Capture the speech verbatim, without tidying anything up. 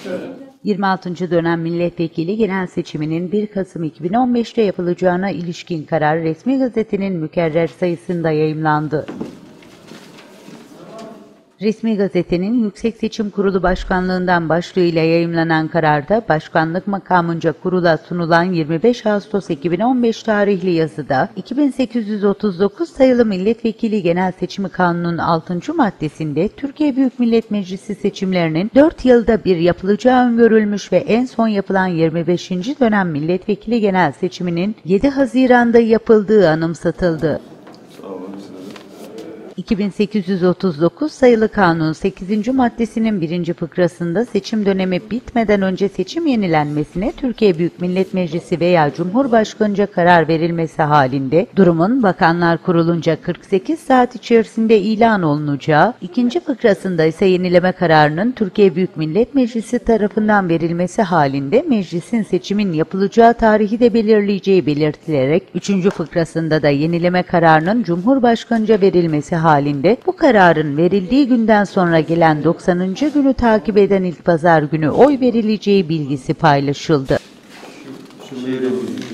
yirmi altıncı dönem milletvekili genel seçiminin bir Kasım iki bin on beş'te yapılacağına ilişkin karar resmi gazetenin mükerrer sayısında yayımlandı. Resmi gazetenin Yüksek Seçim Kurulu Başkanlığından başlığıyla yayımlanan kararda, başkanlık makamınca kurula sunulan yirmi beş Ağustos iki bin on beş tarihli yazıda, iki bin sekiz yüz otuz dokuz sayılı Milletvekili Genel Seçimi Kanunu'nun altıncı maddesinde, Türkiye Büyük Millet Meclisi seçimlerinin dört yılda bir yapılacağı öngörülmüş ve en son yapılan yirmi beşinci dönem Milletvekili Genel Seçiminin yedi Haziran'da yapıldığı anımsatıldı. iki bin sekiz yüz otuz dokuz sayılı kanun sekizinci maddesinin birinci fıkrasında seçim dönemi bitmeden önce seçim yenilenmesine Türkiye Büyük Millet Meclisi veya Cumhurbaşkanı'nca karar verilmesi halinde durumun Bakanlar Kurulu'nca kırk sekiz saat içerisinde ilan olunacağı, ikinci fıkrasında ise yenileme kararının Türkiye Büyük Millet Meclisi tarafından verilmesi halinde meclisin seçimin yapılacağı tarihi de belirleyeceği belirtilerek, üçüncü fıkrasında da yenileme kararının Cumhurbaşkanı'nca verilmesi halinde bu kararın verildiği günden sonra gelen doksanıncı günü takip eden ilk pazar günü oy verileceği bilgisi paylaşıldı. Şu, şu